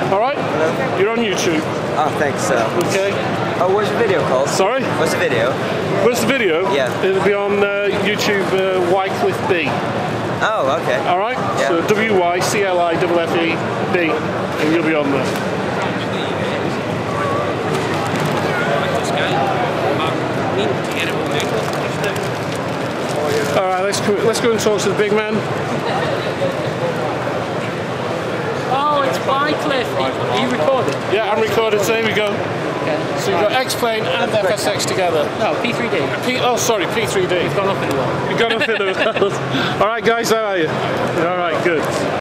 All right? Hello. You're on YouTube. Oh, thanks. Okay. Oh, what's the video called? Sorry? What's the video? What's the video? Yeah. It'll be on YouTube, Wycliffe B. Oh, okay. All right? Yeah. So WYCLIFFEB, and you'll be on there. All right, let's go and talk to the big man. Oh, it's Wycliffe. Are you recording? Yeah, I'm recording. So here we go. Okay. So you've got X-Plane and FSX together. No, P3D. Oh, sorry, P3D. You've gone up in the world. You've gone up in the world. All right, guys, how are you? All right, good.